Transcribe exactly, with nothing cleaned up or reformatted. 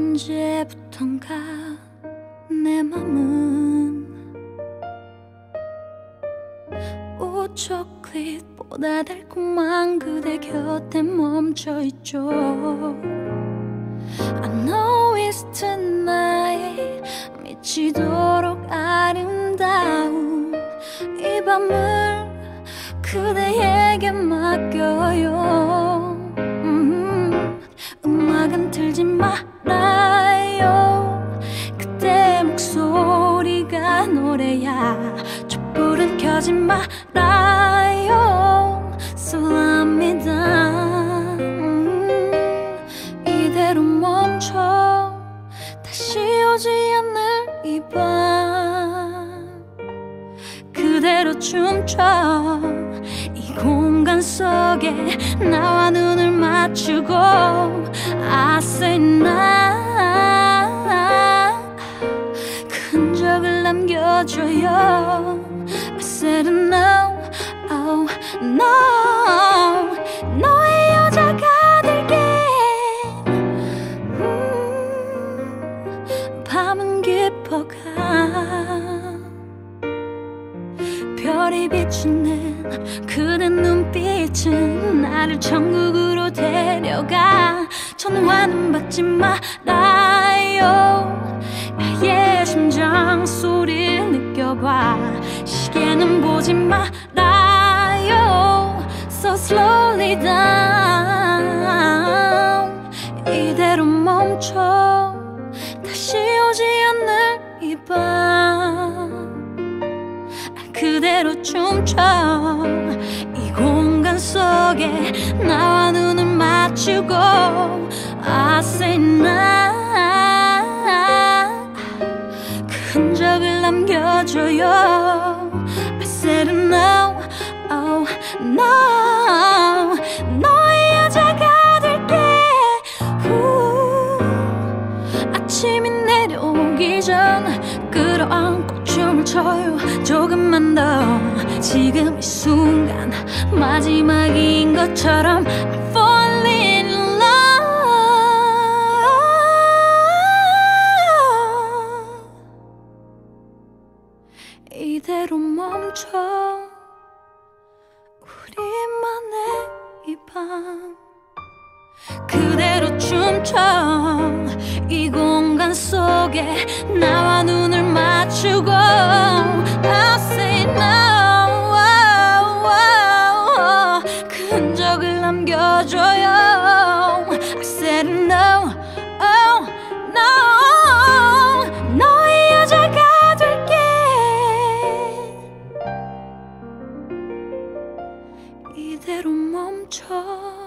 언제부턴가 내 맘은 우초콜릿보다 달콤한 그대 곁에 멈춰있죠. I know it's tonight, 미치도록 아름다운 이 밤을 그대에게 맡겨요. 음, 음악은 틀지 말아요. 그대 목소리가 노래야. 촛불은 켜지 말아요. So let me down. 음, 이대로 멈춰 다시 오지 않을 이 밤 그대로 춤춰 이 공간 속에 나와 눈을 맞추고 I say now 흔적을 남겨줘요. I said no, oh no 너의 여자가 될게. 음, 밤은 깊어가 별이 비추는 그대 눈빛은 나를 천국으로 데려가. 전화는 받지 말아요. 나의 심장 소리를 느껴봐. 시계는 보지 말아요. So slowly down. 이대로 멈춰 다시 오지 않을 이 밤 그대로 춤춰 이 공간 속에 나와 눈을 맞추고 I say now 그 흔적을 남겨줘요. I said no, oh no 너의 여자가 될게. 우, 아침이 내려오기 전 끌어안고 춤을 춰요. 조금만 더 지금 이 순간 마지막인 것처럼 I'm falling in love. 이대로 멈춰 우리만의 이 밤 그대로 춤춰 이 공간 속에 나와 눈을 맞추고 I say no 그 흔적을 남겨줘요. I said no, oh no 너의 여자가 될게. 이대로 멈춰